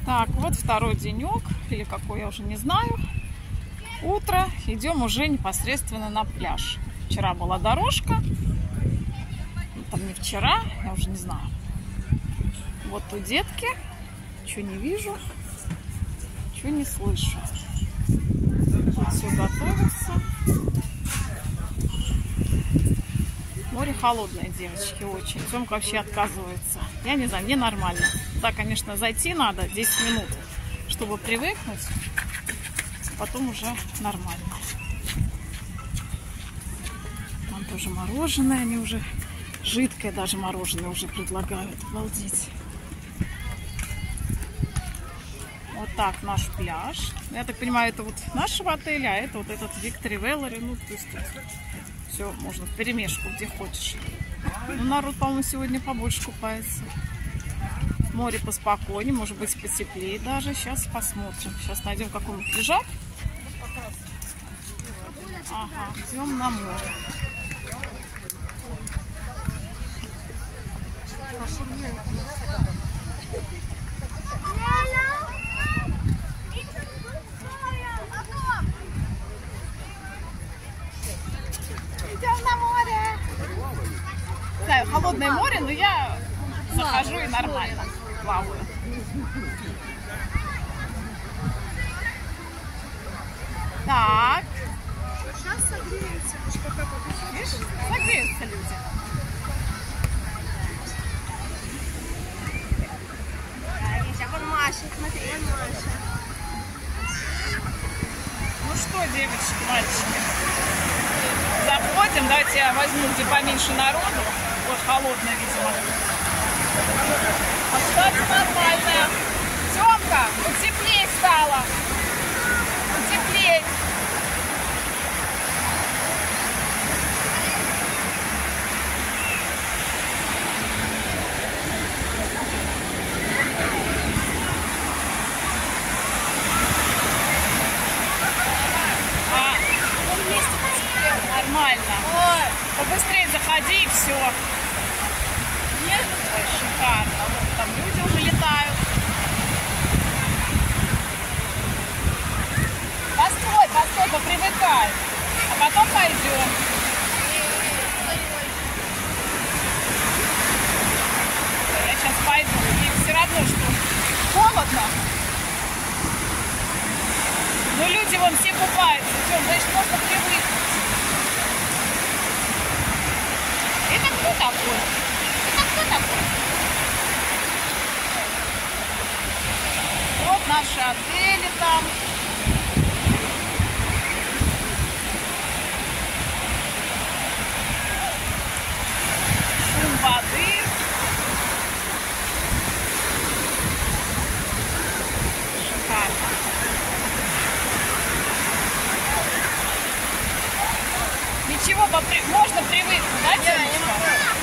Так, вот второй денек, или какой, я уже не знаю. Утро, идем уже непосредственно на пляж. Вчера была дорожка, там не вчера, я уже не знаю. Вот тут детки, ничего не вижу, ничего не слышу. Вот все готовится. Море холодное, девочки, очень. Тёмка вообще отказывается. Я не знаю, мне нормально. Да, конечно, зайти надо 10 минут, чтобы привыкнуть. Потом уже нормально. Там тоже мороженое, они уже жидкое даже мороженое уже предлагают. Обалдеть. Вот так наш пляж. Я так понимаю, это вот нашего отеля, а это вот этот Victory Valerie. Ну, то есть все можно вперемешку, где хочешь. Но народ, по-моему, сегодня побольше купается. Море поспокойнее, может быть, потеплее даже. Сейчас посмотрим. Сейчас найдем какой-нибудь лежак. Ага, идем на море. Идем на море. Да, холодное море, но я захожу и нормально плаваю. Так. Сейчас согреется. Видишь, согреются люди. Вон Маша, смотри, вон Маша. Ну что, девочки, мальчики, заходим. Давайте я возьму, где поменьше народу. Вот холодно, видимо. А кстати, нормальная. Тёмка, потеплее стало. Потеплее. Нормально. Ой, побыстрее заходи и все. Нет? Ой, шикарно. Вот там люди уже летают. Постой, постой, попривыкай. А потом пойдем. Я сейчас пойду. И все равно, что холодно. Но люди вон все купаются. Все, значит, можно привыкнуть. Это кто такой? Это кто такой? Вот наши отели там. Шум воды. Шикарно. Ничего, можно привыкнуть, да, Тёмочка?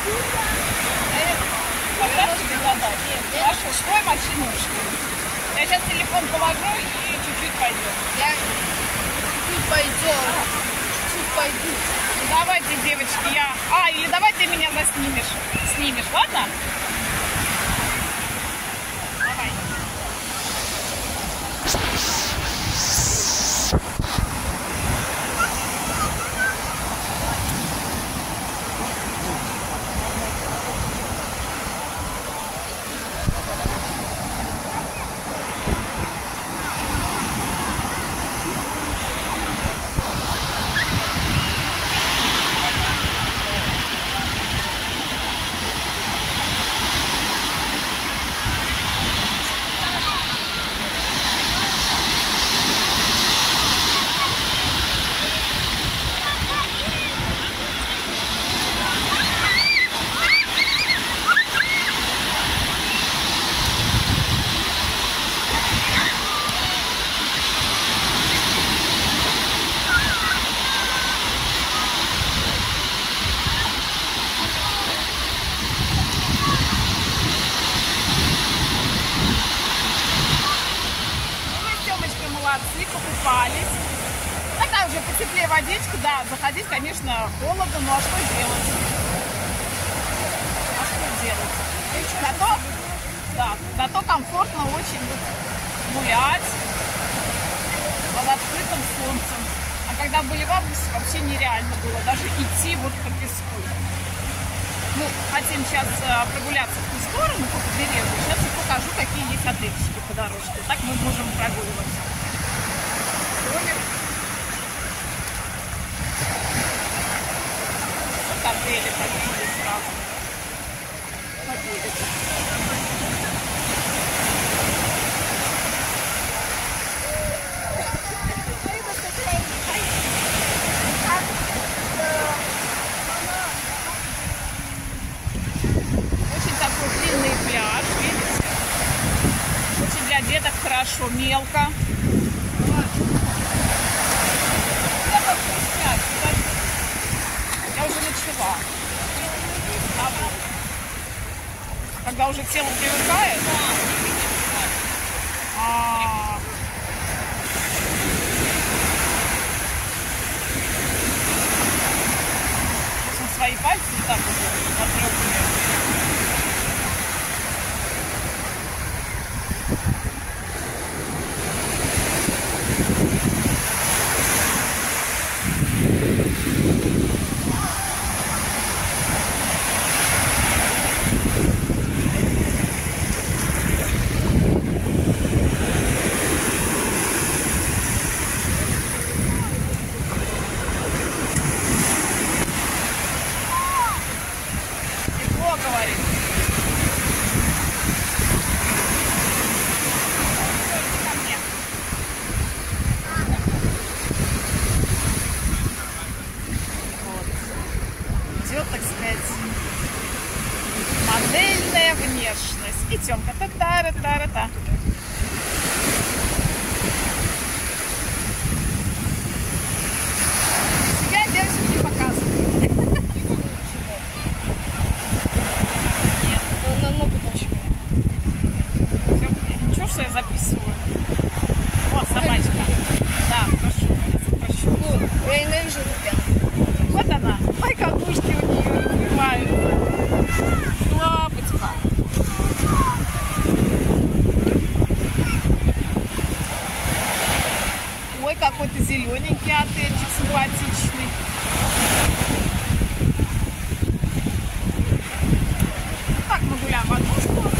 Когда тебе задать? Хорошо, стой машинушки. Я сейчас телефон положу и чуть-чуть пойдем. Я чуть-чуть пойдем. Чуть-чуть пойду. Ну, давайте, девочки, я... или давай ты меня заснимешь. Снимешь, ладно? Давай. молодцы, покупались. Когда уже потеплее водичка, да, заходить, конечно, холодно, но а что делать? А что делать? Зато, Да, зато комфортно очень гулять под открытым солнцем. А когда были в августе, вообще нереально было даже идти вот по песку. Ну, хотим сейчас прогуляться в ту сторону, по побережью. Сейчас я покажу, какие есть отельчики по дорожке. Так мы можем прогуливаться. Вот отели такие сразу. Очень такой длинный пляж, видите? Очень для деток хорошо, мелко. Я уже начала. Когда уже тело привыкает. Свои пальцы вот так вот потрёпанные. Идет, так сказать, модельная внешность. И Тёмка та-та-ра-та-ра-та. Себя девочек не показывает. Нет, намного больше. Ничего, что я записываю. Вот, собачка. Да, хорошо. Я ненавижу ребят. Вот она. Ой, как ушки у нее открывают. Лапочка. Ой, какой-то зелененький отельчик, симпатичный. Так, мы гуляем в одну сторону.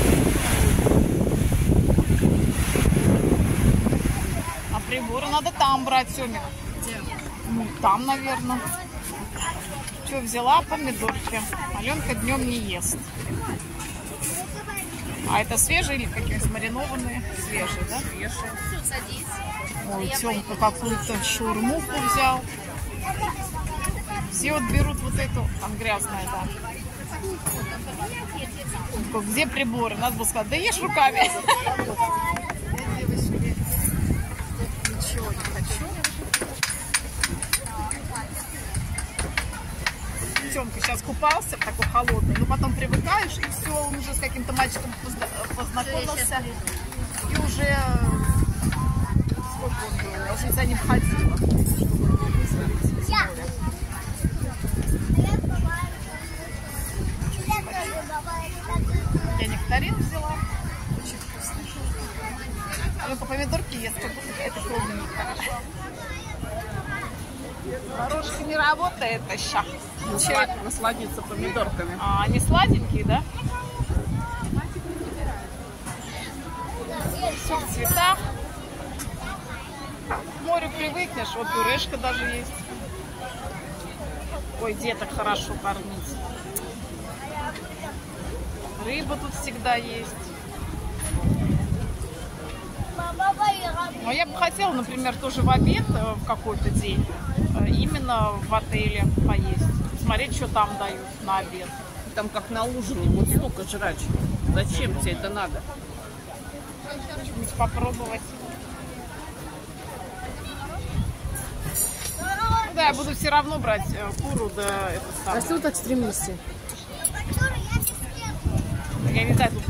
А приборы надо там брать, Сёмик. Ну, там, наверное. Что взяла? Помидорки. Аленка днем не ест. А это свежие или какие-то маринованные? Свежие, да? Все, садись. Ой, Тёмка какую-то шаурмуху взял. Все вот берут вот эту. Там грязная, да. Где приборы? Надо было сказать, да ешь руками. Ничего не хочу. Тёмка сейчас купался, такой холодный, но потом привыкаешь, и все, он уже с каким-то мальчиком познакомился. И уже сколько он был? Я уже за ним ходила, чтобы его вызволить из моря. Я нектарин взяла. Очень вкусно. Ну-ка, помидорки ест, как будто это клубника. Дорожка не работает еще. Насладиться помидорками. А, они сладенькие, да? Все в цветах. К морю привыкнешь. Вот пюрешка даже есть. Ой, деток хорошо кормить. Рыба тут всегда есть. Но я бы хотела, например, тоже в обед в какой-то день именно в отеле поесть. Смотреть, что там дают на обед. Там как на ужине, вот столько жрать. Зачем тебе это надо? Что-нибудь попробовать. Ну да, я буду все равно брать куру, да, это самое. А что вы так стремишься? Я не знаю, тут...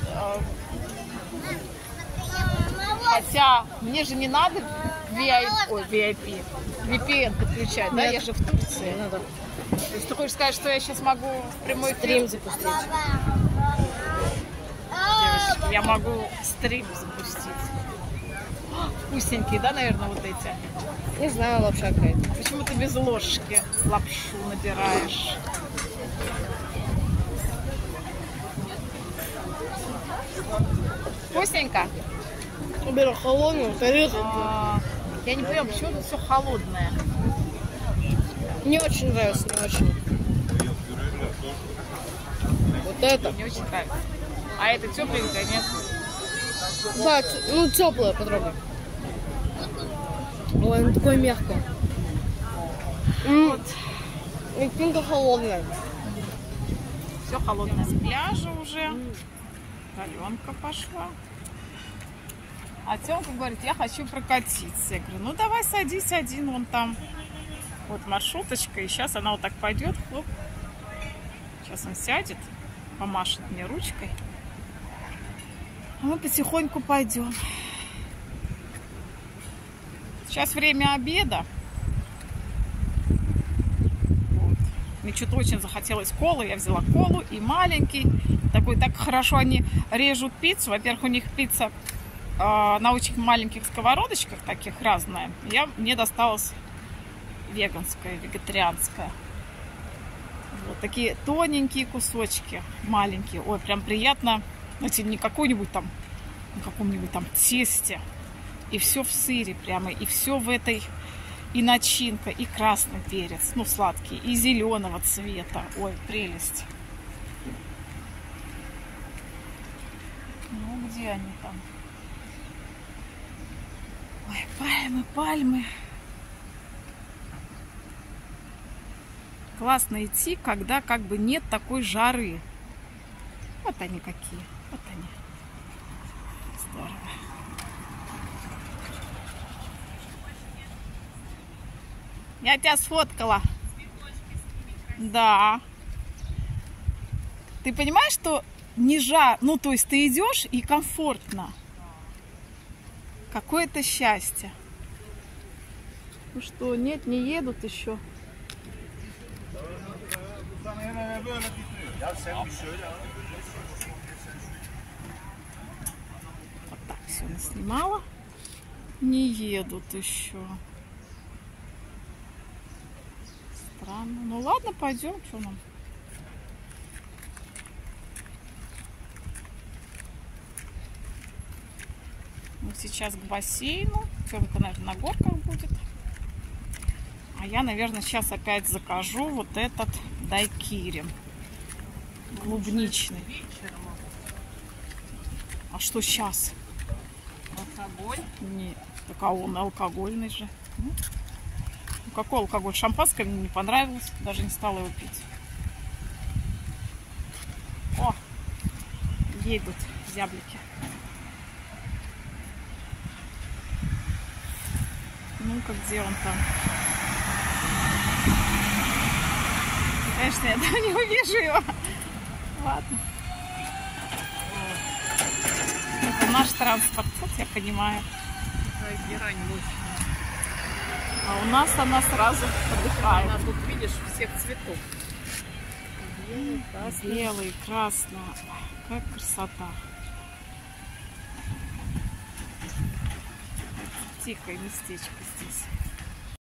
Хотя мне же не надо VIP, VPN подключать, да? Я же в Турции. Надо. То есть ты хочешь сказать, что я сейчас могу в прямой Стрим эфир? запустить. Девочки, Я могу стрим запустить. Вкусненькие, да, наверное, вот эти? Не знаю, лапша какая-то. Почему ты без ложки лапшу набираешь? Вкусненько? Беру холодную, тарелку. Я не понимаю, почему тут все холодное. Не очень нравится, не очень. Вот это. Не очень нравится. А это тепленькое, нет? Да, ну теплое, попробуй. Ой, оно такое мягкое. Вот. И пинка холодная. Все холодное с пляжа уже. Галенка пошла. А Тёмка говорит, я хочу прокатиться. Я говорю, ну давай садись один, вон там. Вот маршруточка. И сейчас она вот так пойдет. Хлоп. Сейчас он сядет, помашет мне ручкой. А мы потихоньку пойдем. Сейчас время обеда. Вот. Мне что-то очень захотелось колы. Я взяла колу и маленький. Такой, так хорошо они режут пиццу. Во-первых, у них пицца на очень маленьких сковородочках, таких разная. Мне досталась веганская, вегетарианская. Вот такие тоненькие кусочки, маленькие. Ой, прям приятно. Знаете, не какой-нибудь там, на каком-нибудь там тесте. И все в сыре прямо, и все в этой, и начинка, и красный перец, ну, сладкий, и зеленого цвета. Ой, прелесть. Ну, где они там? Ой, пальмы, пальмы. Классно идти, когда как бы нет такой жары. Вот они какие. Вот они. Здорово. Я тебя сфоткала. Да. Ты понимаешь, что не жар, ну то есть ты идешь и комфортно. Какое-то счастье. Ну что, нет, не едут еще. Вот так все наснимала. Не едут еще. Странно. Ну ладно, пойдем, что нам. Мы сейчас к бассейну. Тёмка, наверное, на горках будет. А я, наверное, сейчас опять закажу вот этот дайкири. Клубничный. А что сейчас? Алкоголь. Нет. Так а он алкогольный же. Ну, какой алкоголь? Шампанское мне не понравилось. Даже не стала его пить. О! Едут зяблики. Ну-ка, где он там? Конечно, я там не увижу его. Ладно. Это наш транспорт, вот я понимаю. Герань мощная. А у нас она сразу отдыхает. Она тут, видишь, всех цветов. Белый, красный. Какая красота. Тихое местечко здесь.